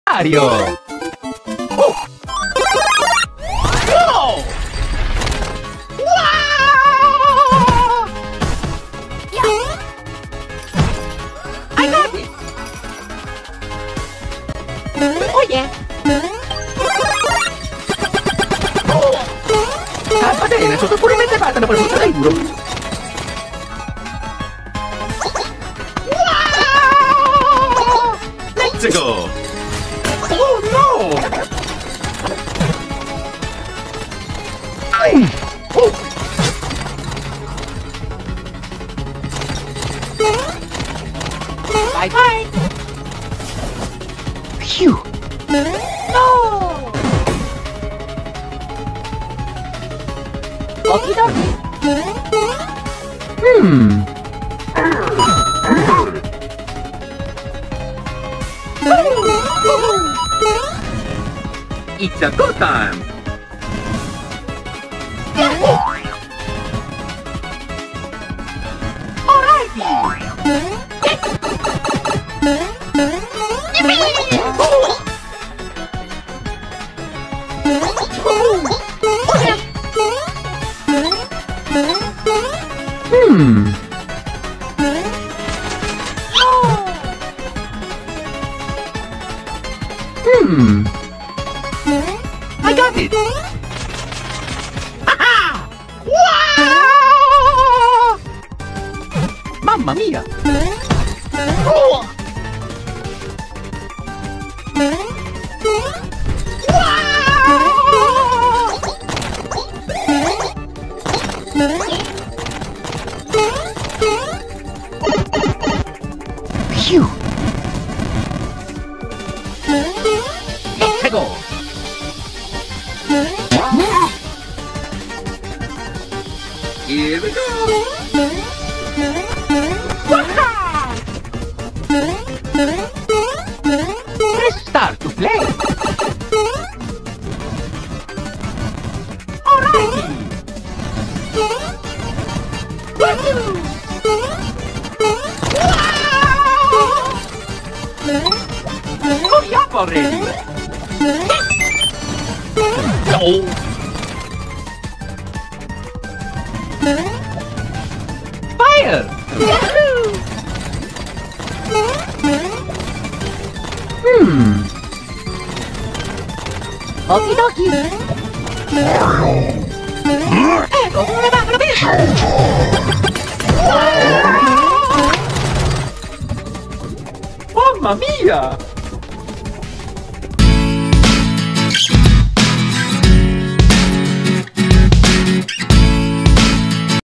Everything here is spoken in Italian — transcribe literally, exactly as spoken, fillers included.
Mario! Oh! Wow! Wow! I got it! Oh yeah! Oh! Ah, va bene, sono pure mezza fatta per funzionare il muro! Wow! Let's go! Oh no! Mm. Oh. Bye bye! Phew! No! Okie dokie! Hmm! It's a go time! Alrighty! Hmm. Hmm. I got it. Haha! Wow! Mamma mia! Oh! Phew! Let's go! Here we go! Press start to play! Alrighty! Hurry up already! No! Fire! Yahoo! Hmm. Okie dokie! Ecco come vanno bene! Mamma mia!